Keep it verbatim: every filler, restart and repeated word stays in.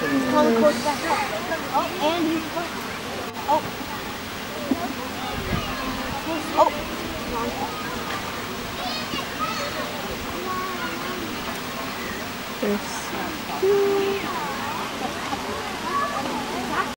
He's calling close back up. Oh, and he's oh. Oh. There's two.